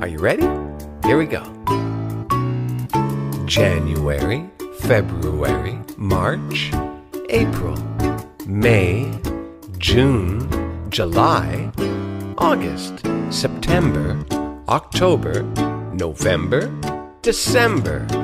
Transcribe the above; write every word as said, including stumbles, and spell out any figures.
Are you ready? Here we go. January, February, March, April, May, June, July, August, September, October, November, December.